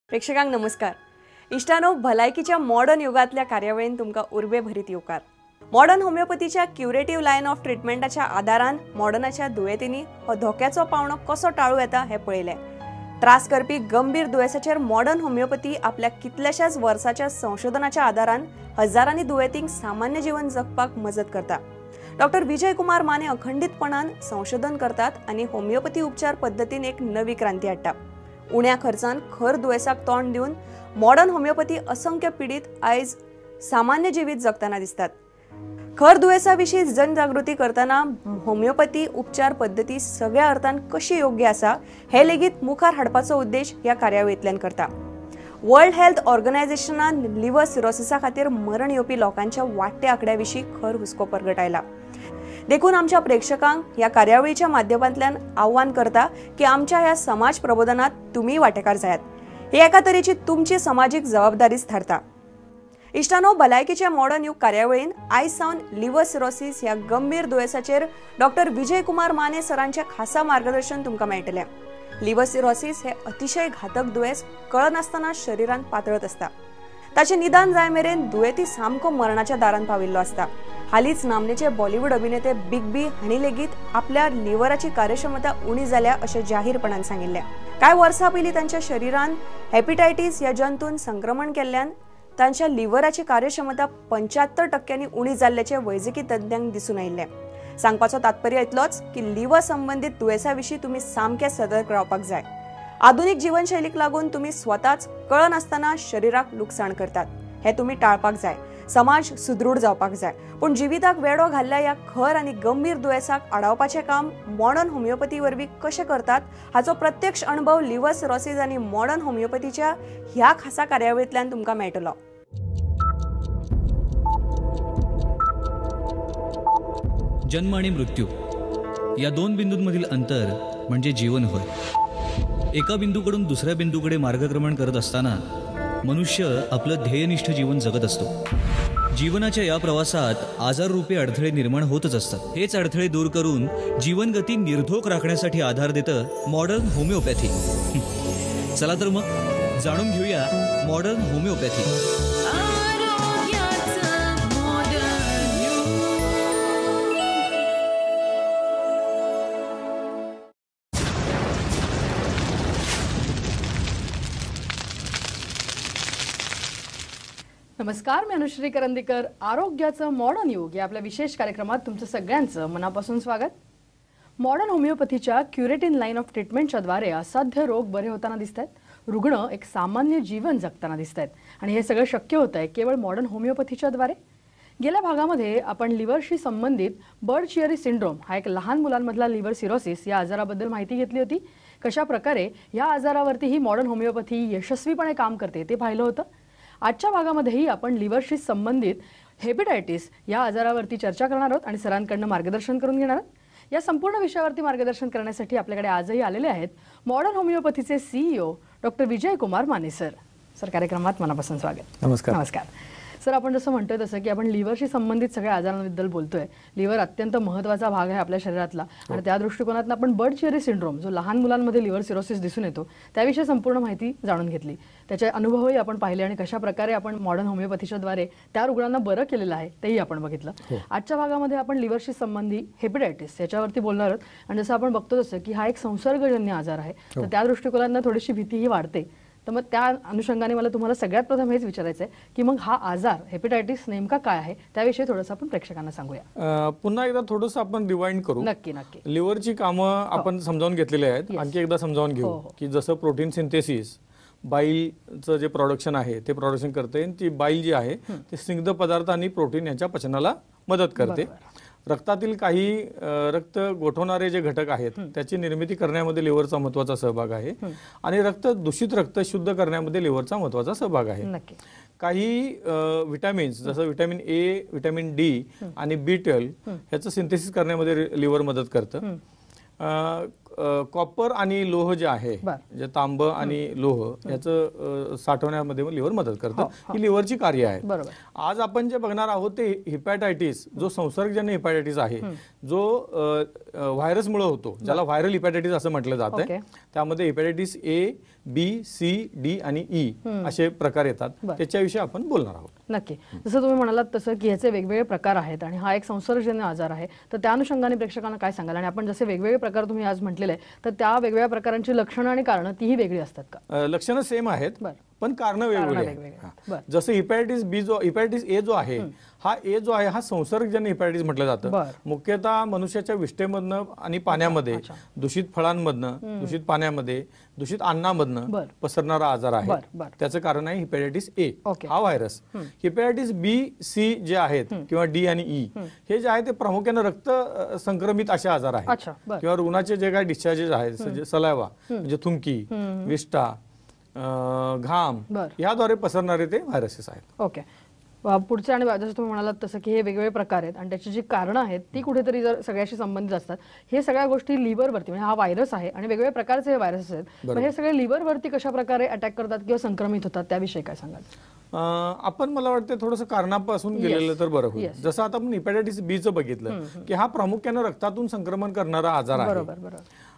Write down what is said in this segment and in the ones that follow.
प्रेक्षकांक नमस्कार. इष्टानो, भलायकीच्या मॉडर्न युगातल्या कार्यावळीन तुमका उर्बे भरीत येवकार. मॉडर्न होमिओपॅथीच्या क्युरेटिव्ह लायन ऑफ ट्रीटमेंटाच्या आदारान मॉडर्नाच्या दुयेंतींनी हो धोक्याचो पावणो कसो टाळू येता हे पळयले. त्रास करपी गंभीर दुयेसाचेर मॉडर्न होमिओपॅथी आपल्या कितल्याशाच वर्साच्या संशोधनाच्या आदारान हजारांनी दुयेंतींक सामान्य जीवन जगपाक मजत करता. डॉक्टर विजय कुमार माने अखंडितपणान संशोधन करतात आणि होमिओपॅथी उपचार पद्धतीन एक नवी क्रांती हाडटा. उण्या खर्चान खर दुयेसाक तोंड दिवन मॉडर्न होमिओपॅथी असंख्य पीडित आयज सामान्य जिवीत जगताना दिसतात. खर दुयेसाविशीं जनजागृती करताना होमिओपॅथी उपचार पद्धती सगळ्या अर्थान कशी योग्य आसा हे लेगीत मुखार हाडपाचो उद्देश ह्या कार्यावळींतल्यान करता. वर्ल्ड हेल्थ ऑर्गनायझेशनान लिव्हर सिरोसिसा खातीर मरण येवपी लोकांच्या वाडट्या आंकड्याविशीं खर हुस्को परगटायला. देखून आमच्या प्रेक्षकांक ह्या कार्यावळीच्या माध्यमांतल्यान आव्हान करता की आमच्या ह्या समाज प्रबोधनात तुम्ही वांटेकार जायात. ही एका तरेची तुमची सामाजिक जबाबदारीच ठरता. इष्टानो, भलायकीच्या मॉडर्न युग कार्यावळीन आयज सावन लिव्हर सिरोसिस ह्या गंभीर दुयेसाचेर डॉक्टर विजय कुमार माने सरांचे खासा मार्गदर्शन तुमकां मेळटलें. लिव्हर सिरोसिस हे अतिशय घातक दुयेंस कळनासतना शरीरांत पातळत असता. ताचे निदान जाय मेरेन दुयेंती सामको मरणाच्या दारान पाविल्लो असता. हालींच नामनेचे बॉलिवूड अभिनेते बिग बी हांणी लेगीत आपल्या लिव्हराची कार्यक्षमता उणी जाल्या अशें जाहीरपणान सांगिल्लें. कांय वर्सां पयलीं तांच्या शरिरान हेपेटायटीस ह्या जंतून संक्रमण केल्ल्यान तांच्या लिव्हराची कार्यक्षमता 75% उणी जाल्ल्याचे वैजकी तज्ञांक दिसून आयिल्लें. सांगपाचो तात्पर्य इतलोच की लिव्हर संबंधित दुयेसाविशीं तुमी सामके सतर्क रावपाक जाय. आधुनिक जीवनशैलीक लागून तुमी स्वताच कळनासतना शरीराक लुकसाण करतात. हे तुमी टाळपाक जाय. समाज सुदृढ जावपाक जाय. पूण जिविताक वेडो घाल्ल्या ह्या खर आनी गंभीर दुयेसाक आडावपाचें काम मॉडर्न होमिओपॅथी वरवीं कशें करतात हाचो प्रत्यक्ष अनुभव लिव्हर सिरोसिस आनी मॉडर्न होमिओपॅथीच्या ह्या खासा कार्यावळींतल्यान तुमकां मेळटलो. जन्म आणि मृत्यू या दोन बिंदूंमधील अंतर म्हणजे जीवन होय. एका बिंदूकडून दुसऱ्या बिंदूकडे मार्गक्रमण करत असताना मनुष्य आपलं ध्येयनिष्ठ जीवन जगत असतो. जीवनाच्या या प्रवासात आजाररूपी अडथळे निर्माण होतच असतात. हेच अडथळे दूर करून जीवनगती निर्धोक राखण्यासाठी आधार देतं मॉडर्न होमिओपॅथी. चला तर मग जाणून घेऊया मॉडर्न होमिओपॅथी. नमस्कार, मी अनुश्री करंदीकर. आरोग्याचं मॉडर्न युग या आपल्या विशेष कार्यक्रमात तुमचं सगळ्यांचं मनापासून स्वागत. मॉडर्न होमिओपॅथीच्या क्युरेटिव्ह लाईन ऑफ ट्रीटमेंटच्या द्वारे असाध्य रोग बरे होताना दिसत आहेत. रुग्ण एक सामान्य जीवन जगताना दिसत आहेत आणि हे सगळं शक्य होत आहे केवळ मॉडर्न होमिओपॅथीच्या द्वारे. गेल्या भागामध्ये आपण लिव्हरशी संबंधित बर्ड-चियरी सिंड्रोम हा एक लहान मुलांमधला लिव्हर सिरोसिस या आजाराबद्दल माहिती घेतली होती. कशा प्रकारे या आजारावरती ही मॉडर्न होमिओपॅथी यशस्वीपणे काम करते ते पाहिलं होतं. आजच्या भागामध्येही आपण लिव्हरशी संबंधित हेपेटायटिस या आजारावरती चर्चा करणार आहोत आणि सरांकडनं मार्गदर्शन करून घेणार आहोत. या संपूर्ण विषयावरती मार्गदर्शन करण्यासाठी आपल्याकडे आजही आलेले आहेत मॉडर्न होमिओपॅथीचे CEO डॉक्टर विजय कुमार माने सर. सर, कार्यक्रमात मनापासून स्वागत. नमस्कार. नमस्कार सर. आपण जसं म्हणतोय तसं की आपण लिव्हरशी संबंधित सगळ्या आजारांबद्दल बोलतोय. लिव्हर अत्यंत महत्त्वाचा भाग आहे आपल्या शरीरातला आणि त्या दृष्टिकोनातून आपण बर्ड-चियरी सिंड्रोम जो लहान मुलांमध्ये लिव्हर सिरोसिस दिसून येतो त्याविषयी संपूर्ण माहिती जाणून घेतली. त्याचे अनुभवही आपण पाहिले आणि कशा प्रकारे आपण मॉडर्न होमिओपॅथीच्या द्वारे त्या रुग्णांना बरं केलेलं आहे तेही आपण बघितलं. आजच्या भागामध्ये आपण लिव्हरशी संबंधी हेपेटायटिस याच्यावरती बोलणार आहोत आणि जसं आपण बघतो तसं की हा एक संसर्गजन्य आजार आहे तर त्या दृष्टिकोनातून थोडीशी भीतीही वाढते. तर मग त्या अनुषंगाने मला तुम्हाला सगळ्यात प्रथम हेच विचारायचं आहे की मग हा आजार हेपेटायटिस नेमका काय आहे त्याविषयी थोडंसं आपण प्रेक्षकांना सांगूया. पुन्हा एकदा थोडंसं आपण रिवाइंड करू. नक्की नक्की. लिव्हरची कामं आपण समजावून घेतलेली आहेत. आणखी एकदा समजावून घेऊ की जसं प्रोटीन सिंथेसिस बाईलचं जे प्रोडक्शन आहे ते प्रोडक्शन करते. ती बाईल जी आहे ते स्निग्ध पदार्थ आणि प्रोटीन यांच्या पचनाला मदत करते. रक्तातील काही रक्त गोठवणारे जे घटक आहेत त्याची निर्मिती करण्यामध्ये लिव्हरचा महत्त्वाचा सहभाग आहे आणि दूषित रक्त शुद्ध करण्यामध्ये लिव्हरचा महत्त्वाचा सहभाग आहे. काही विटॅमिन्स जसं विटॅमिन A, विटॅमिन D आणि B12 ह्याचं सिंथेसिस करण्यामध्ये लिव्हर मदत करतं. कॉपर आणि लोह जे आहे, जे तांब आणि लोह याचं साठवण्यामध्ये लिव्हर मदत करतं. ही लिव्हरची कार्य आहे. आज आपण जे बघणार आहोत ते हिपॅटायटिस, जो संसर्गजन्य हिपॅटायटिस आहे, जो व्हायरसमुळे होतो, ज्याला व्हायरल हिपॅटायटिस असं म्हटलं जातं. त्यामध्ये hepatitis A, B, C, D आणि ई असे प्रकार येतात. त्याच्याविषयी आपण बोलणार आहोत. नक्की. जसं तुम्ही म्हणालात तसं की ह्याचे वेगवेगळे प्रकार आहेत आणि हा एक संसर्गजन्य आजार आहे, तर त्या अनुषंगाने प्रेक्षकांना काय सांगाल? आणि आपण जसे वेगवेगळे प्रकार तुम्ही आज म्हटलेले आहे, तर त्या वेगवेगळ्या प्रकारांची लक्षणं आणि कारणं तीही वेगळी असतात का? लक्षणं सेम आहेत, पण कारण वेगवेगळे आहेत. जसं हिपॅटायटिस ए जो आहे, हा संसर्गजन्य हिपॅटायटिस म्हटलं जातं. मुख्यतः मनुष्याच्या विष्ठेमधनं आणि पाण्यामध्ये, दूषित फळांमधनं, दूषित पाण्यामध्ये, दूषित अन्नामधनं पसरणारा आजार आहे. त्याचं कारण आहे हिपॅटायटिस ए, हा व्हायरस. हिपॅटायटिस बी, सी जे आहेत किंवा डी आणि ई हे जे आहे ते प्रामुख्याने रक्त संक्रमित असे आजार आहेत, किंवा रुग्णाचे जे काही डिस्चार्जेस आहेत, सलायवा म्हणजे थुंकी, विष्ठा, घाम याद्वारे पसरणारे ते व्हायरसेस आहेत. ओके. पुढचे आणि जसं तुम्ही म्हणालात तसं की हे वेगवेगळे प्रकार आहेत आणि त्याची जी कारणं आहेत ती कुठेतरी जर सगळ्याशी संबंधित असतात. हे सगळ्या गोष्टी लिव्हरवरती, म्हणजे हा व्हायरस आहे आणि वेगवेगळ्या प्रकारचे हे व्हायरसेस आहेत, मग हे सगळे लिव्हरवरती कशा प्रकारे अटॅक करतात किंवा संक्रमित होतात त्याविषयी काय सांगाल? आपण मला वाटतं थोडंसं कारणापासून गेलेलं तर बरं होईल. जसं आता आपण हिपॅटायटिस बी चं बघितलं की हा प्रामुख्याने रक्तातून संक्रमण करणारा आजार आहे.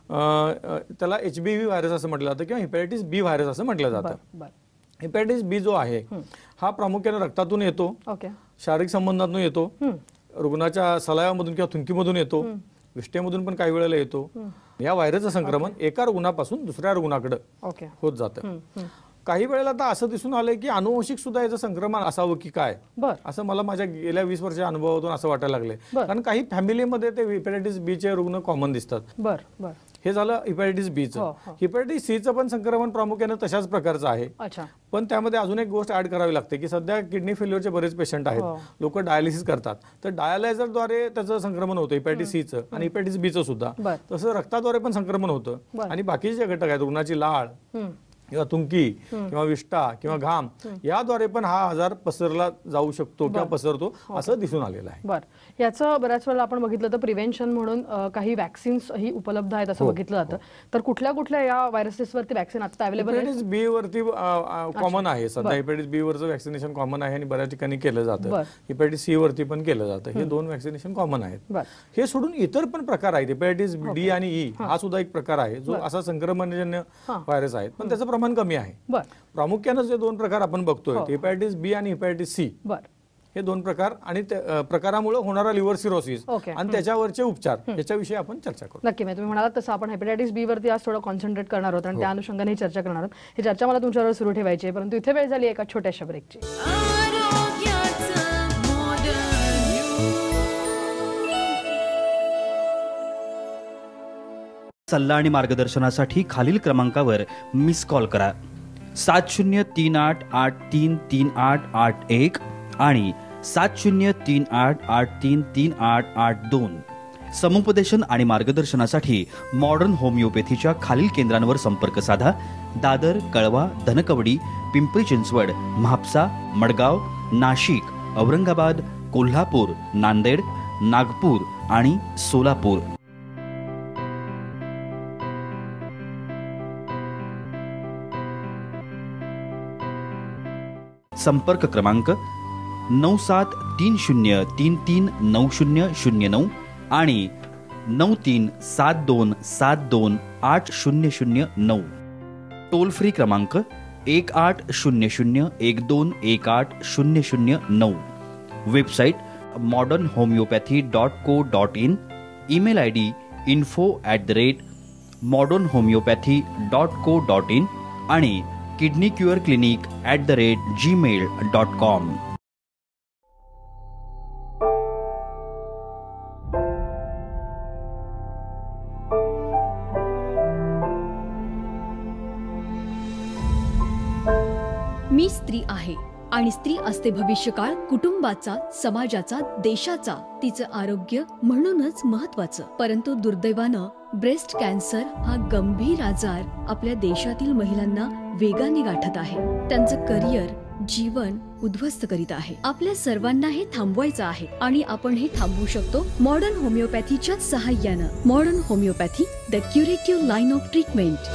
त्याला HBV व्हायरस असं म्हटलं जातं किंवा हिपॅटायटिस बी व्हायरस असं म्हटलं जातं. हिपॅटायटिस बी जो आहे हा प्रामुख्याने रक्तातून येतो, शारीरिक संबंधातून येतो, रुग्णाच्या सलायामधून किंवा थुंकीमधून येतो, विष्ठेमधून पण काही वेळेला येतो. या व्हायरसचं संक्रमण एका रुग्णापासून दुसऱ्या रुग्णाकडे होत जातं. काही वेळेला आता असं दिसून आलंय की अनुवंशिक सुद्धा याचं संक्रमण असावं की काय, असं मला माझ्या गेल्या 20 वर्षाच्या अनुभवातून असं वाटायला लागलंय. कारण काही फॅमिलीमध्ये ते हिपॅटायटिस बी चे रुग्ण कॉमन दिसतात. हे झालं हिपॅटायटिस बी चं. हिपॅटायटिस सी चं पण संक्रमण प्रामुख्याने तशाच प्रकारचं आहे. पण त्यामध्ये अजून एक गोष्ट ऍड करावी लागते की सध्या किडनी फेल्युअरचे बरेच पेशंट आहेत, लोक डायलिसिस करतात, तर डायलायझरद्वारे त्याचं संक्रमण होतं हिपॅटायटिस सी चं आणि हिपॅटायटिस बी चं सुद्धा. तसं रक्ताद्वारे पण संक्रमण होतं. आणि बाकीचे जे घटक आहेत, रुग्णाची लाळ किंवा थुंकी किंवा विष्ठा किंवा घाम याद्वारे पण हा आजार पसरला जाऊ शकतो किंवा पसरतो असं दिसून आलेलं आहे. याचं बऱ्याच वेळेला आपण बघितलं तर प्रिव्हेन्शन म्हणून काही वॅक्सिन्स ही उपलब्ध आहेत असं बघितलं जातं. तर कुठल्या कुठल्या या व्हायरसेसवरती वॅक्सिन आता अवेलेबल आहे? हिपॅटायटिस बी वरती कॉमन आहे सध्या. हिपॅटायटिस बी वरचं वॅक्सिनेशन कॉमन आहे आणि बऱ्याच ठिकाणी केलं जातं. हिपॅटायटिस सी वरती पण केलं जातं. हे 2 वॅक्सिनेशन कॉमन आहेत. हे सोडून इतर पण प्रकार आहेत. हिपॅटायटिस डी आणि ई हा सुद्धा एक प्रकार आहे जो असा संक्रमणजन्य व्हायरस आहे, पण त्याचं प्रमाण कमी आहे. प्रामुख्याने जे 2 प्रकार आपण बघतोय, हिपॅटायटिस बी आणि हिपॅटायटिस सी, हे 2 प्रकार आणि प्रकारामुळे होणारा लिव्हर सिरोसिस आणि त्याच्यावरचे उपचार याच्याविषयी आपण चर्चा करू. नक्की. तुम्ही म्हणालात तसं आपण हेपॅटायटिस बी वरती आज थोडं कॉन्सन्ट्रेट करणार आहोत आणि त्या अनुषंगाने चर्चा करणार आहोत. ही चर्चा मला तुमच्यावर सुरू ठेवायची आहे, परंतु इथे वेळ झाली एका छोट्याशा ब्रेकची. सल्ला आणि मार्गदर्शनासाठी खालील क्रमांकावर मिस कॉल करा. 7038833881 आणि 7038833882. समुपदेशन आणि मार्गदर्शनासाठी मॉडर्न होमिओपॅथीच्या खालील केंद्रांवर संपर्क साधा. दादर, कळवा, धनकवडी, पिंपरी चिंचवड, म्हापसा, मडगाव, नाशिक, औरंगाबाद, कोल्हापूर, नांदेड, नागपूर आणि सोलापूर. संपर्क क्रमांक 9730339009 आणि 9372728009. टोल फ्री क्रमांक 180012180009. Website modernhomeopathy.co.in. Email ID info@modernhomeopathy.co.in आणि kidneycureclinic@gmail.com. मी स्त्री आहे आणि स्त्री असते भविष्यकाळ कुटुंबाचा, समाजाचा, देशाचा. तिचं आरोग्य म्हणूनच महत्वाचं. परंतु दुर्दैवानं ब्रेस्ट कॅन्सर हा गंभीर आजार आपल्या देशातील महिलांना वेगाने गाठत आहे. त्यांचं करिअर, जीवन उद्ध्वस्त करीत आहे. आपल्या सर्वांना हे थांबवायचं आहे आणि आपण हे थांबवू शकतो मॉडर्न होमिओपॅथीच्या सहाय्यानं. Modern homeopathy, the curative line of treatment.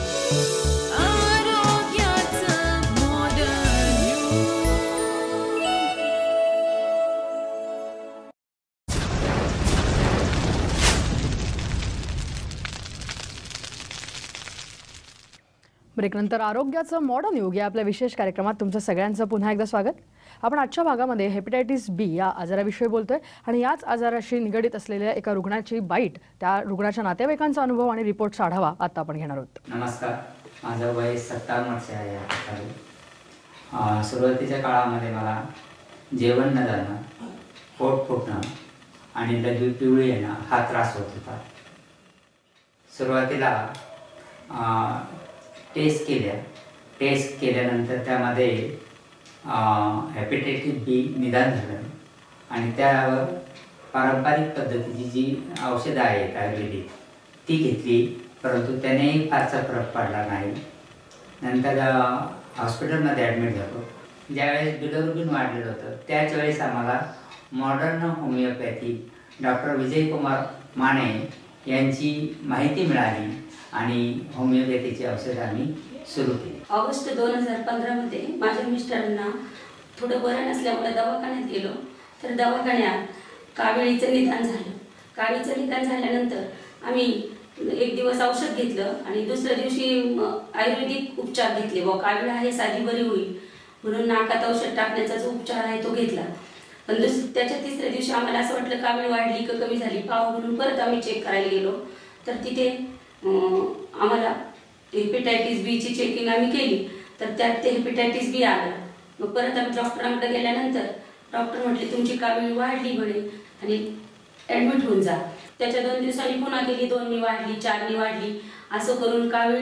ब्रेकनंतर आरोग्याचं मॉडर्न युग या आपल्या विशेष कार्यक्रमात तुमचं सगळ्यांचं पुन्हा एकदा स्वागत. आपण आजच्या भागामध्ये हेपॅटायटिस बी या आजाराविषयी बोलतोय आणि याच आजाराशी निगडीत असलेल्या एका रुग्णाची बाईट, त्या रुग्णाच्या नातेवाईकांचा अनुभव आणि रिपोर्टचा आढावा आता आपण घेणार आहोत. नमस्कार, माझं वय 57 वर्ष आहे. सुरुवातीच्या काळामध्ये मला जेवण न जाणं, पोट फुटणं आणि लघवी पिवळी येणं हा त्रास होत होता. सुरुवातीला टेस्ट केल्यानंतर त्यामध्ये हेपॅटायटिस बी निदान झालं आणि त्यावर पारंपरिक पद्धतीची जी औषधं आहेत आयुर्वेदिक ती घेतली, परंतु त्यानेही फारसा फरक पडला नाही. नंतर हॉस्पिटलमध्ये ॲडमिट झालो. ज्यावेळेस बिलिरुबिन वाढलेलं होतं त्याच वेळेस आम्हाला modern homeopathy doctor Vijaykumar Mane यांची माहिती मिळाली आणि होमिओपॅथीची औषधं आम्ही सुरू केली. ऑगस्ट 2015 माझ्या मिस्टरांना थोडं बरं नसल्यामुळे दवाखान्यात गेलो. तर दवाखान्यात काविळीचं निदान झालं. काविळीचं निदान झाल्यानंतर आम्ही एक दिवस औषध घेतलं आणि दुसऱ्या दिवशी आयुर्वेदिक उपचार घेतले. व कावीळ आहे, साधी बरी होईल म्हणून नाकात औषध टाकण्याचा जो उपचार आहे तो घेतला. पण त्याच्या तिसऱ्या दिवशी आम्हाला असं वाटलं कावीळ वाढली का कमी झाली पाहू म्हणून परत आम्ही चेक करायला गेलो. तर तिथे आम्हाला हेपॅटायटिस बीची चेकिंग आम्ही केली. तर त्यात ते हेपॅटायटिस बी आलं. मग परत आम्ही डॉक्टरांकडे गेल्यानंतर डॉक्टर म्हटले तुमची कावीळ वाढली म्हणे आणि ॲडमिट होऊन जा. त्याच्या 2 दिवसांनी पुन्हा केली, 2नी वाढली, 4नी वाढली, असं करून कावीळ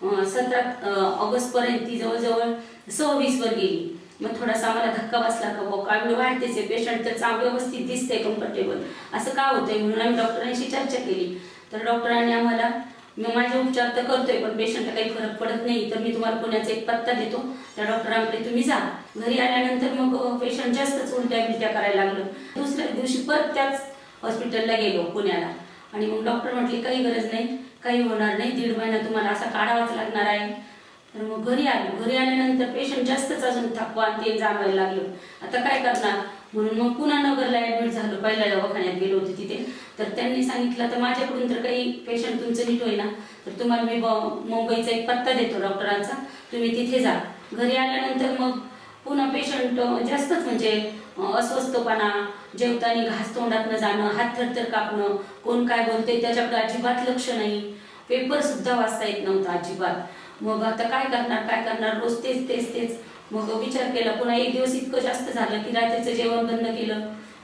17 ऑगस्टपर्यंत ती जवळजवळ 26वर गेली. मग थोडासा आम्हाला धक्का बसला का बघ कावीळ वाढतेच आहे, पेशंट तर चांगलं व्यवस्थित दिसते, कम्फर्टेबल, असं का होतंय म्हणून आम्ही डॉक्टरांशी चर्चा केली. तर डॉक्टरांनी आम्हाला माझे उपचार तर करतोय पण पेशंटला काही फरक पडत नाही, तर मी तुम्हाला पुण्याचा एक पत्ता देतो, त्या डॉक्टरांकडे तुम्ही जा. घरी आल्यानंतर मग पेशंट जास्तच उलट्या बिलट्या करायला लागलं. दुसऱ्या दिवशी परत त्याच हॉस्पिटलला गेलो पुण्याला आणि मग डॉक्टर म्हटले काही गरज नाही, काही होणार नाही, 1.5 महिना तुम्हाला असा काढावाच लागणार आहे. तर मग घरी आलो. घरी आल्यानंतर पेशंट जास्तच अजून थकवा ते जाणवायला लागलं. आता काय करणार म्हणून मग पुन्हा नगरला ॲडमिट झालो. पहिल्या दवाखान्यात गेलो होते तिथे. तर त्यांनी सांगितलं तर माझ्याकडून तर काही पेशंट तुमचं नीट होईना, तर तुम्हाला मी मुंबईचा एक पत्ता देतो डॉक्टरांचा, तुम्ही तिथे जा. घरी आल्यानंतर मग पुन्हा पेशंट जास्तच म्हणजे अस्वस्थपणा, जेवताना घास तोंडात न जाणं, हात थरथर कापणं, कोण काय बोलते त्याच्याकडे अजिबात लक्ष नाही, पेपर सुद्धा वाचता येत नव्हता अजिबात. मग आता काय करणार रोज तेच. मग विचार केला. पुन्हा एक दिवस इतकं जास्त झालं की रात्रीचं जेवण बंद केलं.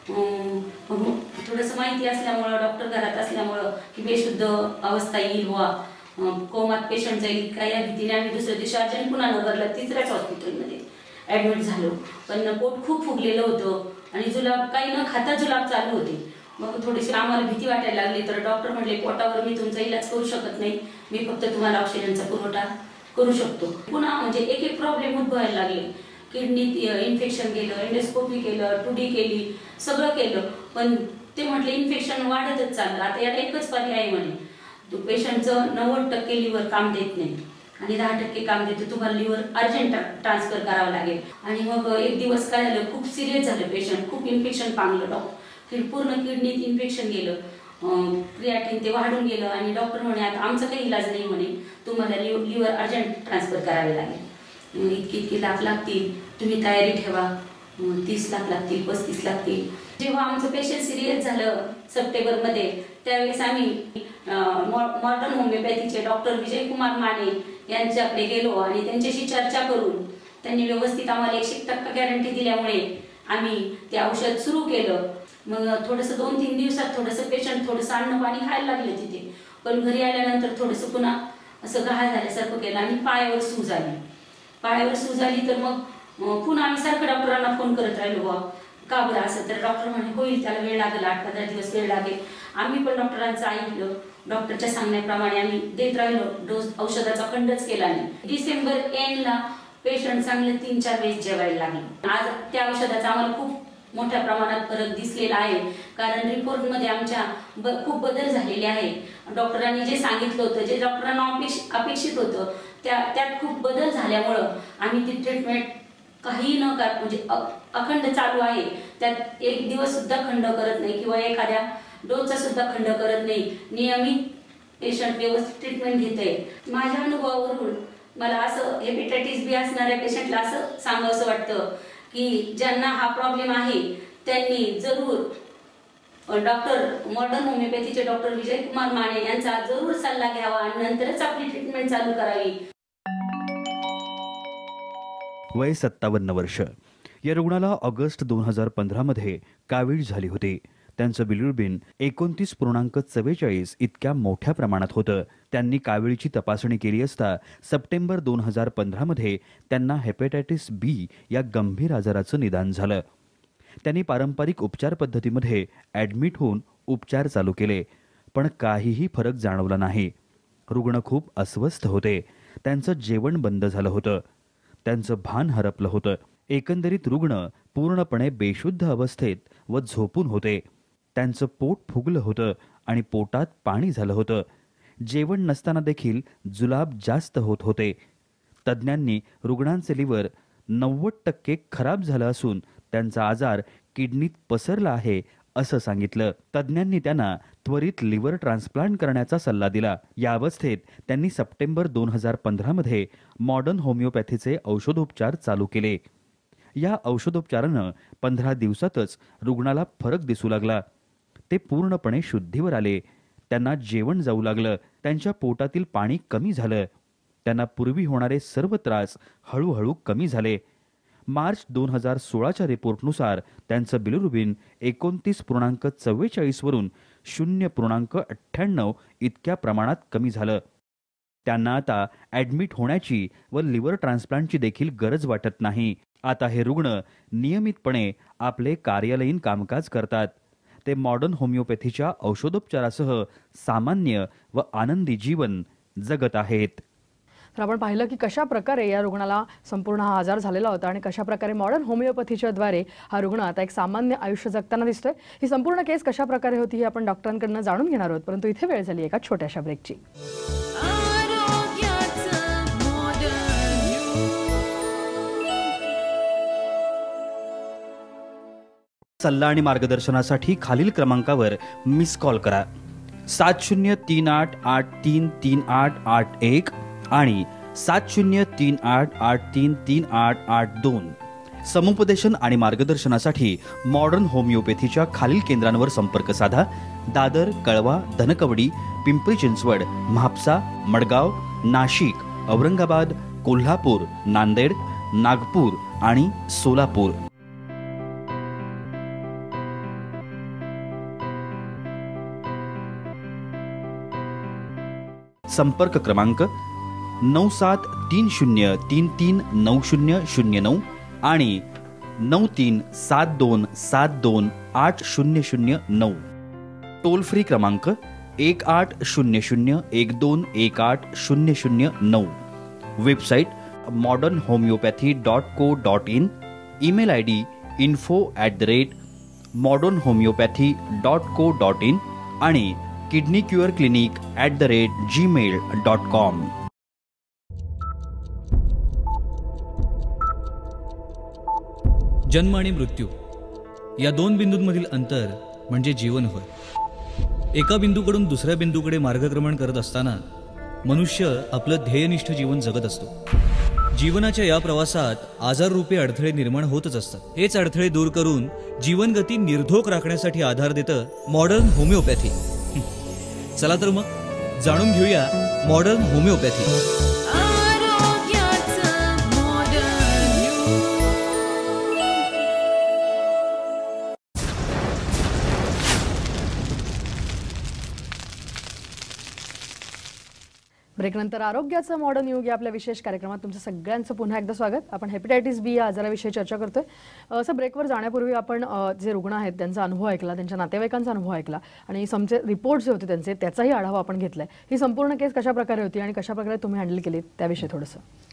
थोडंसं माहिती असल्यामुळं, डॉक्टर घरात असल्यामुळं की बेशुद्ध अवस्था येईल वा कोमात पेशंट जाईल काय या भीतीने आम्ही दुसऱ्या दिवशी अर्जंट पुन्हा नगरला 3ऱ्याच हॉस्पिटलमध्ये ॲडमिट झालो. पण पोट खूप फुगलेलं होतं आणि जुलाब काही न खाता जुलाब चालू होते. मग थोडीशी आम्हाला भीती वाटायला लागली. तर डॉक्टर म्हटले पोटावर मी तुमचा इलाज करू शकत नाही, मी फक्त तुम्हाला ऑक्सिजनचा पुरवठा करू शकतो. पुन्हा म्हणजे एक प्रॉब्लेम उद्भवायला लागले. किडनीत इन्फेक्शन गेलं, एंडोस्कोपी केलं, 2D केली, सगळं केलं, पण ते म्हटले इन्फेक्शन वाढतच चाललं. आता याला एकच पर्याय आहे म्हणे, तो पेशंटचं 90% लिव्हर काम देत नाही आणि 10% काम देतो, तुम्हाला लिव्हर अर्जंट ट्रान्सफर करावं लागेल. आणि मग एक दिवस काय झालं, खूप सिरियस झालं पेशंट, खूप इन्फेक्शन पांगलं. पूर्ण किडनीत इन्फेक्शन गेलं, क्रिएटिन ते वाढून गेलं आणि डॉक्टर म्हणे आता आमचा काही इलाज नाही म्हणे, तुम्हाला लिव्हर अर्जंट ट्रान्सफर करावे लागेल. इतके लाख लागतील, तुम्ही तयारी ठेवा, 30 लाख लागतील, 35 लागतील. जेव्हा आमचं पेशंट सिरियस झालं सप्टेंबरमध्ये, त्यावेळेस आम्ही मॉडर्न होमिओपॅथीचे डॉक्टर विजयकुमार माने यांच्याकडे गेलो आणि त्यांच्याशी चर्चा करून त्यांनी व्यवस्थित आम्हाला 100% गॅरंटी दिल्यामुळे आम्ही ते औषध सुरू केलं. मग थोडंसं 2-3 दिवसात थोडंसं पेशंट थोडंसं अन्न पाणी खायला लागले तिथे, पण घरी आल्यानंतर थोडंसं पुन्हा असं गहाळ झाल्यासारखं केलं आणि पायावर सूज आली. तर मग पुन्हा आम्ही सारखं डॉक्टरांना फोन करत राहिलो बा का बरं असं. तर डॉक्टर म्हणे होईल, त्याला वेळ लागेल, 8-15 दिवस वेळ लागेल. आम्ही पण डॉक्टरांचं ऐकलं, डॉक्टरच्या सांगण्याप्रमाणे आम्ही देत राहिलो डोस, औषधाचा खंडच केला नाही. डिसेंबर एंडला पेशंट चांगले 3-4 वेळेस जेवायला लागले. आज त्या औषधाचा आम्हाला खूप मोठ्या प्रमाणात फरक दिसलेला आहे, कारण रिपोर्टमध्ये आमच्या खूप बदल झालेले आहे. डॉक्टरांनी जे सांगितलं होतं, जे डॉक्टरांना अपेक्षित होतं, त्यात खूप बदल झाल्यामुळं आम्ही ती ट्रीटमेंट काही न कर म्हणजे अखंड चालू आहे. त्यात एक दिवस सुद्धा खंड करत नाही किंवा एखाद्या डोसचा सुद्धा खंड करत नाही. नियमित पेशंट व्यवस्थित ट्रीटमेंट घेत आहे. माझ्या अनुभवावरून मला असं हेपेटायटिस बी असणाऱ्या पेशंटला असं सांगावंसं वाटतं की ज्यांना हा प्रॉब्लेम आहे त्यांनी जरूर डॉक्टर मॉडर्न होमिओपॅथीचे डॉक्टर विजयकुमार माने यांचा जरूर सल्ला घ्यावा आणि नंतरच आपली ट्रीटमेंट चालू करावी. वय 57 वर्ष. या रुग्णाला ऑगस्ट 2015 मध्ये कावीळ झाली होती. त्यांचं बिलिरुबिन 29.44 इतक्या मोठ्या प्रमाणात होतं. त्यांनी कावीळची तपासणी केली असता सप्टेंबर 2015 मध्ये त्यांना हेपेटायटिस बी या गंभीर आजाराचं निदान झालं. त्यांनी पारंपरिक उपचार पद्धतीमध्ये ॲडमिट होऊन उपचार चालू केले, पण काहीही फरक जाणवला नाही. रुग्ण खूप अस्वस्थ होते. त्यांचं जेवण बंद झालं होतं. त्यांचं भान हरपलं होतं. एकंदरीत रुग्ण पूर्णपणे बेशुद्ध अवस्थेत व झोपून होते. त्यांचं पोट फुगलं होतं आणि पोटात पाणी झालं होतं. जेवण नसताना देखील जुलाब जास्त होत होते. तज्ज्ञांनी रुग्णांचे लिव्हर 90% खराब झालं असून त्यांचा आजार किडनीत पसरला आहे असं सांगितलं. तज्ज्ञांनी त्यांना त्वरित लिव्हर ट्रान्सप्लांट करण्याचा सल्ला दिला. या अवस्थेत त्यांनी सप्टेंबर 2015 मध्ये मॉडर्न होमिओपॅथीचे औषधोपचार चालू केले. या औषधोपचारानं 15 दिवसातच रुग्णाला फरक दिसू लागला. ते पूर्णपणे शुद्धीवर आले. त्यांना जेवण जाऊ लागलं. त्यांच्या पोटातील पाणी कमी झालं. त्यांना पूर्वी होणारे सर्व त्रास हळूहळू कमी झाले. मार्च 2016च्या रिपोर्टनुसार त्यांचं बिलिरुबिन 29.44 वरून 0.98 इतक्या प्रमाणात कमी झालं. त्यांना आता ॲडमिट होण्याची व लिव्हर ट्रान्सप्लांटची देखील गरज वाटत नाही. आता हे रुग्ण नियमितपणे आपले कार्यालयीन कामकाज करतात. ते मॉडर्न होमिओपॅथीच्या औषधोपचारासह सामान्य व आनंदी जीवन जगत आहेत. तर आपण पाहिलं की कशा प्रकारे या रुग्णाला संपूर्ण हा आजार झालेला होता आणि कशा प्रकारे मॉडर्न होमिओपॅथीच्या द्वारे हा रुग्ण आता एक सामान्य आयुष्य जगताना दिसतोय. ही संपूर्ण केस कशा प्रकारे होती हे आपण डॉक्टरांकडून जाणून घेणार आहोत, परंतु इथे वेळ झाली एका छोट्याशा ब्रेकची. सल्ला आणि मार्गदर्शनासाठी खालील क्रमांकावर मिस कॉल करा. 7038833881 आणि 7038833882. समुपदेशन आणि मार्गदर्शनासाठी मॉडर्न होमिओपॅथीच्या खालील केंद्रांवर संपर्क साधा. दादर, कळवा, धनकवडी, पिंपरी चिंचवड, म्हापसा, मडगाव, नाशिक, औरंगाबाद, कोल्हापूर, नांदेड, नागपूर आणि सोलापूर. संपर्क क्रमांक 9730339009 आणि 9372728009. टोल फ्री क्रमांक 180012180009. Website modernhomeopathy.co.in. Email ID info@modernhomeopathy.co.in आणि kidneycureclinic@gmail.com. जन्म आणि मृत्यू या दोन बिंदूंमधील अंतर म्हणजे जीवन होय. एका बिंदूकडून दुसऱ्या बिंदूकडे मार्गक्रमण करत असताना मनुष्य आपलं ध्येयनिष्ठ जीवन जगत असतो. जीवनाच्या या प्रवासात आजाररूपी अडथळे निर्माण होतच असतात. हेच अडथळे दूर करून जीवनगती निर्धोक राखण्यासाठी आधार देतं मॉडर्न होमिओपॅथी. चला तर मग जाणून घेऊया मॉडर्न होमिओपॅथी. ब्रेकनंतर आरोग्याचं मॉडर्न युग या आपल्या विशेष कार्यक्रमात तुमचं सगळ्यांचं पुन्हा एकदा स्वागत. आपण हेपेटायटिस बी या आजाराविषयी चर्चा करतोय. असं ब्रेकवर जाण्यापूर्वी आपण जे रुग्ण आहेत त्यांचा अनुभव ऐकला, त्यांच्या नातेवाईकांचा अनुभव ऐकला आणि समचे रिपोर्ट जे होते त्यांचे त्याचाही आढावा आपण घेतलाय. ही संपूर्ण केस कशा प्रकारे होती आणि कशा प्रकारे तुम्ही हँडल केली त्याविषयी थोडंसं.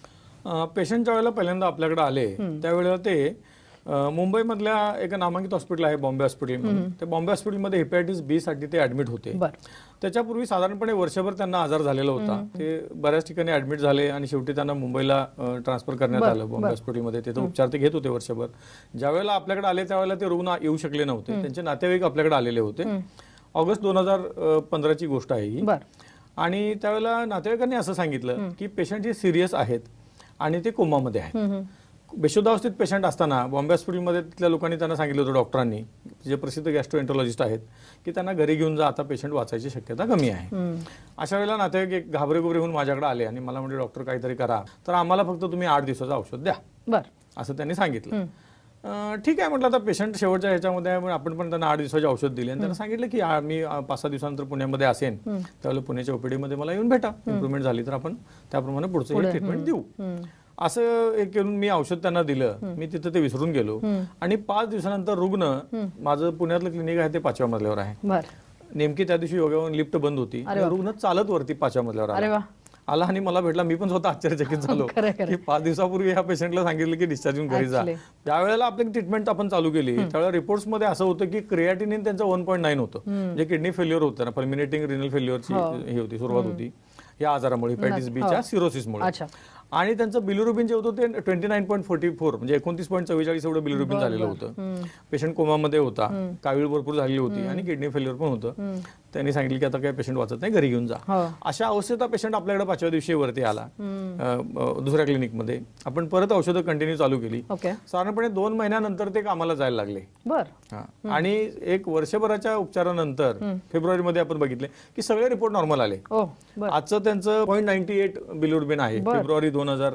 पेशंट ज्या वेळेला पहिल्यांदा आपल्याकडे आले त्यावेळेला ते मुंबईमधल्या एका नामांकित हॉस्पिटल आहे बॉम्बे हॉस्पिटल म्हणून, ते बॉम्बे हॉस्पिटलमध्ये हेपॅटायटिस बी साठी ते ऍडमिट होते. त्याच्यापूर्वी साधारणपणे वर्षभर त्यांना आजार झालेला होता. ते बऱ्याच ठिकाणी ऍडमिट झाले आणि शेवटी त्यांना मुंबईला ट्रान्सफर करण्यात आलं बॉम्बे हॉस्पिटलमध्ये. तिथे उपचार ते घेत होते वर्षभर. ज्या वेळेला आपल्याकडे आले त्यावेळेला ते रुग्ण येऊ शकले नव्हते. त्यांचे नातेवाईक आपल्याकडे आलेले होते. ऑगस्ट 2015ची गोष्ट आहे ही. आणि त्यावेळेला नातेवाईकांनी असं सांगितलं की पेशंट हे सिरियस आहेत आणि ते कोमामध्ये आहेत. बेशुद्धावस्थेत पेशंट असताना बॉम्बे हॉस्पिटलमध्ये तिथल्या लोकांनी त्यांना सांगितलं होतं, डॉक्टरांनी जे प्रसिद्ध गॅस्ट्रोएंटरोलॉजिस्ट आहेत, की त्यांना घरी घेऊन जा, आता पेशंट वाचायची शक्यता कमी आहे. अशा वेळेला नातेवाईक एक घाबरे होऊन माझ्याकडे आले आणि मला म्हणजे डॉक्टर काहीतरी करा, तर आम्हाला फक्त तुम्ही 8 दिवसाचं औषध द्या असं त्यांनी सांगितलं. ठीक आहे म्हटलं, आता पेशंट शेवटच्या ह्याच्यामध्ये आपण पण त्यांना 8 दिवसाचे औषध दिले आणि त्यांना सांगितलं की मी 5-6 दिवसानंतर पुण्यामध्ये असेन, त्यावेळेला पुण्याच्या ओपीडीमध्ये मला येऊन भेटा, इम्प्रूव्हमेंट झाली तर आपण त्याप्रमाणे पुढचं ट्रीटमेंट देऊ. असं एक करून मी औषध त्यांना दिलं. मी तिथं ते विसरून गेलो आणि 5 दिवसानंतर रुग्ण, माझं पुण्यातलं क्लिनिक आहे ते 5व्या मजल्यावर आहे. नेमकी त्या दिवशी योगावर लिफ्ट बंद होती. रुग्ण चालत वरती 5व्या मजल्यावर आला आणि मला भेटला. मी पण स्वतः आश्चर्यचकित झालो की 5 दिवसापूर्वी ह्या पेशंटला सांगितलं की डिस्चार्ज होऊन घरी जा. त्यावेळेला आपली ट्रीटमेंट आपण चालू केली. त्यावेळेला रिपोर्ट्स मध्ये असं होतं की क्रिएटिनिन त्यांचं 1.9 होतं, जे किडनी फेल्युअर होतं ना, फल्मिनेटिंग रिनल फेल्युअरची ही होती, सुरुवात होती या आजारामुळे, हेपॅटायटिस बीच्या सिरोसिसमुळे. आणि त्यांचं बिलिरुबिन जे होतं ते 29.44 म्हणजे 29.44 एवढं बिलिरुबिन झालेलं होतं. पेशंट कोमामध्ये होता, कावीळ भरपूर झालेली होती आणि किडनी फेल्युअर पण होतं. त्यांनी सांगितलं की आता काही पेशंट वाचत नाही, घरी घेऊन जा. अशा अवस्थेत पेशंट आपल्याकडे 5व्या दिवशी वरती आला दुसऱ्या क्लिनिकमध्ये. आपण परत औषधं कंटिन्यू चालू केली. साधारणपणे 2 महिन्यानंतर ते कामाला जायला लागले. आणि 1 वर्षभराच्या उपचारानंतर फेब्रुवारीमध्ये आपण बघितले की सगळे रिपोर्ट नॉर्मल आले. आजचं त्यांचं 0.98 बिलिरुबिन आहे फेब्रुवारी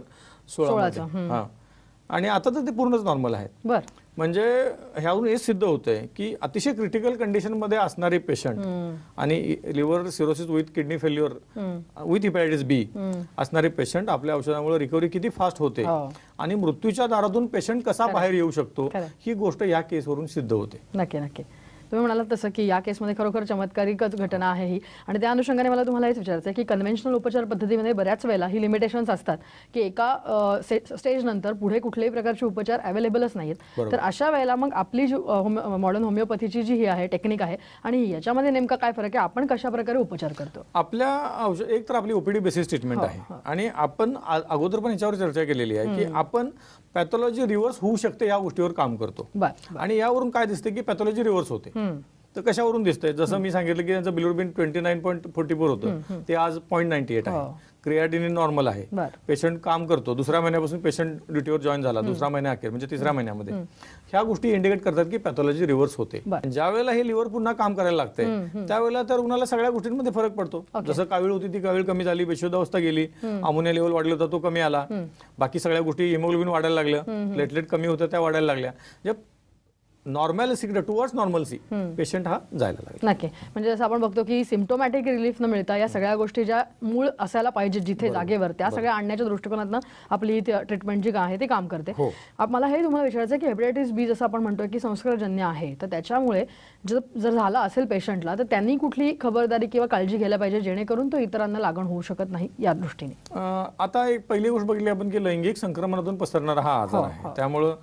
2016. आणि आता तर ते पूर्णच नॉर्मल आहेत. म्हणजे ह्यावरून हे सिद्ध होतंय की अतिशय क्रिटिकल कंडिशन मध्ये असणारे पेशंट आणि liver cirrhosis with kidney failure with hepatitis B असणारे पेशंट आपल्या औषधामुळे रिकव्हरी किती फास्ट होते आणि मृत्यूच्या दारातून पेशंट कसा बाहेर येऊ शकतो ही गोष्ट या केसवरून सिद्ध होते. नक्की नक्की. तुम्ही म्हणालात तसं की या केसमध्ये खरोखर चमत्कारिकच घटना आहे ही. आणि त्या अनुषंगाने मला तुम्हाला हेच विचारायचं आहे की कन्व्हेन्शनल उपचार पद्धतीमध्ये बऱ्याच वेळेला ही लिमिटेशन्स असतात की एका स्टेज नंतर पुढे कुठल्याही प्रकारचे उपचार अवेलेबलच नाहीत. तर अशा वेळेला मग आपली जी मॉडर्न होमिओपॅथीची जी ही आहे टेक्निक आहे आणि याच्यामध्ये नेमका काय फरक आहे, आपण कशा प्रकारे उपचार करतो? आपल्या औषध एक तर आपली ओपीडी बेसिस ट्रीटमेंट आहे आणि आपण अगोदर पण याच्यावर चर्चा केलेली आहे की आपण पॅथॉलॉजी रिव्हर्स होऊ शकते या गोष्टीवर काम करतो. आणि यावरून काय दिसते की पॅथॉलॉजी रिव्हर्स होते. तर कशावरून दिसतंय, जसं मी सांगितलं की त्यांचं बिलिरुबिन 29.44 होतं, ते आज 0.98 आहे. क्रिएटिनिन नॉर्मल आहे. पेशंट काम करतो. 2ऱ्या महिन्यापासून पेशंट ड्युटीवर जॉईन झाला, 2रा महिना अखेर म्हणजे 3ऱ्या महिन्यामध्ये. ह्या गोष्टी इंडिकेट करतात की पॅथॉलॉजी रिव्हर्स होते. ज्या वेळेला हे लिव्हर पुन्हा काम करायला लागते त्यावेळेला त्या रुग्णाला सगळ्या गोष्टींमध्ये फरक पडतो. जसं कावीळ होती ती कावीळ कमी झाली, बेशुद्धावस्था गेली, अमोनिया लेवल वाढला होता तो कमी आला, बाकी सगळ्या गोष्टी हिमोग्लोबिन वाढायला लागलं, प्लेटलेट कमी होत्या त्या वाढायला लागल्या. नॉर्मॅलिसीकडे टुवर्ड्स नॉर्मल्सी पेशंट हा जायला लागला. नक्की. म्हणजे जसं आपण बघतो की सिम्प्टोमॅटिक रिलीफ न मिळता या सगळ्या गोष्टी ज्या मूळ असायला पाहिजे जिथे जागेवर त्या सगळ्या आणण्याच्या दृष्टिकोनातून आपली ट्रीटमेंट जी आहे ती काम करते. मला हे तुम्हाला विचारायचं की हेपॅटायटिस बी जसं आपण म्हणतोय की संसर्गजन्य आहे, तर त्याच्यामुळे जर झाला असेल पेशंटला तर त्यांनी कुठली खबरदारी किंवा काळजी घ्यायला पाहिजे जेणेकरून तो इतरांना लागण होऊ शकत नाही या दृष्टीने? आता एक पहिली गोष्ट बघितली आपण की लैंगिक संक्रमणातून पसरणारा हा आजार आहे. त्यामुळं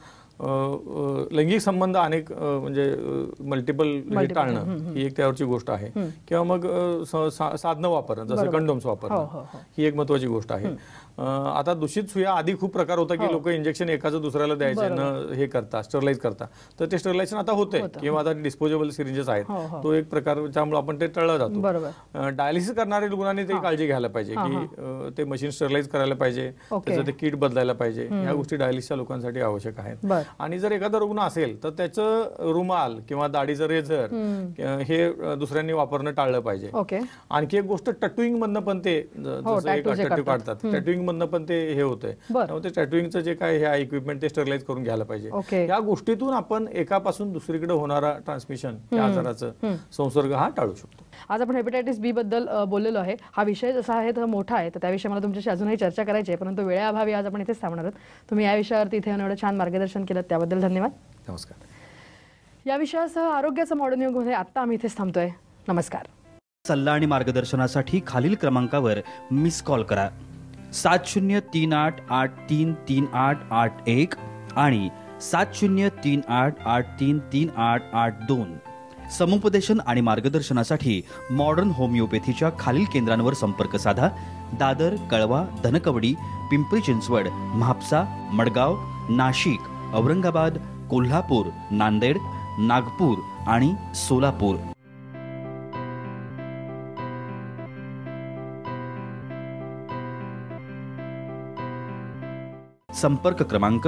लैंगिक संबंध अनेक म्हणजे मल्टिपल टाळणं ही एक त्यावरची गोष्ट आहे. किंवा मग साधनं वापरणं जसं कंडोम्स वापरणं ही एक महत्वाची गोष्ट आहे. आता दूषित सुया आधी खूप प्रकार होता की लोक इंजेक्शन एकाचं दुसऱ्याला द्यायचे न हे करता स्टरलाइज करता, तर ते स्टरलायझेशन आता होतंय. किंवा आता डिस्पोजेबल सिरिंजेस आहेत, तो एक प्रकार त्यामुळे आपण ते टळलं जातो. डायलिसिस करणाऱ्या रुग्णांनी ते काळजी घ्यायला पाहिजे की ते मशीन स्टरलाइज करायला पाहिजे, त्याचं ते किट बदलायला पाहिजे. ह्या गोष्टी डायलिसिसच्या लोकांसाठी आवश्यक आहेत. आणि जर एखादा रुग्ण असेल तर त्याचं रुमाल किंवा दाढीचं रेझर हे दुसऱ्यांनी वापरणं टाळलं पाहिजे. आणखी एक गोष्ट टॅटूइंग मधनं पण ते जसं एक टॅटू काढतात, टॅटूइंग मधनं पण ते हे होतंय. त्यामुळे ते टॅटूइंगचं जे काय हे इक्विपमेंट ते स्टरलाइज करून घ्यायला पाहिजे. या गोष्टीतून आपण एकापासून दुसरीकडे होणारा ट्रान्समिशन या आजाराचा संसर्ग हा टाळू शकतो. आज आपण हेपॅटायटिस बी बद्दल बोललेलो आहे. हा विषय जसा आहे तर मोठा आहे, तर त्याविषयी मला तुमच्याशी अजूनही चर्चा करायची आहे, परंतु वेळेअभावी आज आपण इथेच थांबणार आहोत. तुम्ही या विषयावरती इथे एवढं छान मार्गदर्शन केलं त्याबद्दल धन्यवाद. नमस्कार. या विषयासह आरोग्याचं मॉडर्न युगमध्ये आता आम्ही इथेच थांबतोय. नमस्कार. सल्ला आणि मार्गदर्शनासाठी खालील क्रमांकावर मिस कॉल करा. 7038833881 आणि 7038833882. समुपदेशन आणि मार्गदर्शनासाठी मॉडर्न होमिओपॅथीच्या खालील केंद्रांवर संपर्क साधा. दादर, कळवा, धनकवडी, पिंपरी चिंचवड, म्हापसा, मडगाव, नाशिक, औरंगाबाद, कोल्हापूर, नांदेड, नागपूर आणि सोलापूर. संपर्क क्रमांक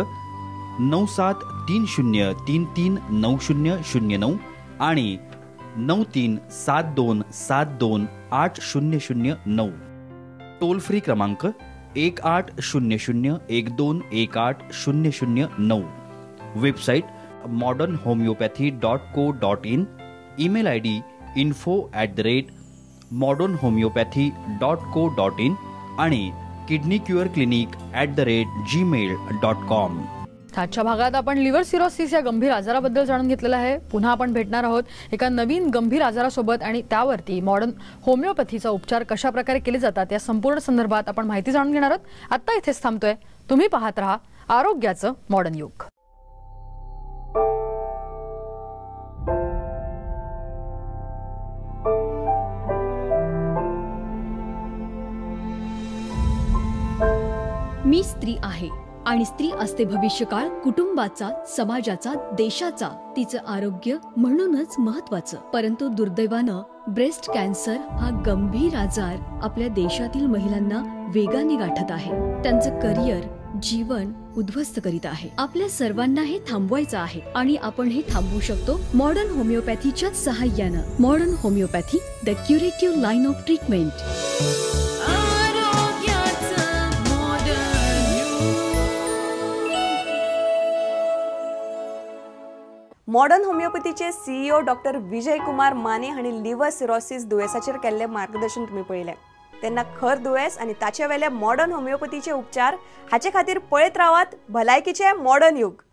9730339009 आणि 9372728009. टोल फ्री क्रमांक 180012180009. Website modernhomeopathy.co.in. Email ID info@modernhomeopathy.co.in आणि kidneycureclinic@gmail.com. आजच्या भागात आपण लिव्हर सिरोसिस या गंभीर आजाराबद्दल जाणून घेतलेलं आहे. पुन्हा आपण भेटणार आहोत एका नवीन गंभीर आजारासोबत आणि त्यावरती मॉडर्न होमिओपॅथीचा उपचार कशा प्रकारे केले जातात या संपूर्ण संदर्भात आपण माहिती जाणून घेणार आहोत. आता इथेच थांबतोय. तुम्ही पाहत रहा आरोग्याचं मॉडर्न युग. मी स्त्री आहे आणि स्त्री असते भविष्यकाळ कुटुंबाचा, समाजाचा, देशाचा, तिचं आरोग्य म्हणूनच महत्वाचं. परंतु दुर्दैवानं ब्रेस्ट कॅन्सर हा गंभीर आजार आपल्या देशातील महिलांना वेगाने गाठत आहे. त्यांचं करिअर, जीवन उद्ध्वस्त करीत आहे. आपल्या सर्वांना हे थांबवायचं आहे आणि आपण हे थांबवू शकतो मॉडर्न होमिओपॅथीच्या सहाय्यानं. Modern homeopathy, the curative line of treatment. Modern होमिओपॅथीचे CEO डॉक्टर विजय कुमार माने हांणी लिव्हर सिरोसिस दुयेसाचेर केल्ले मार्गदर्शन तुम्ही पळयलें. तेन्ना खर दुयेस आनी ताचे वेले मॉडर्न होमिओपॅथीचे उपचार हाचे खातीर पळयत रावात भलायकीचे मॉडर्न युग.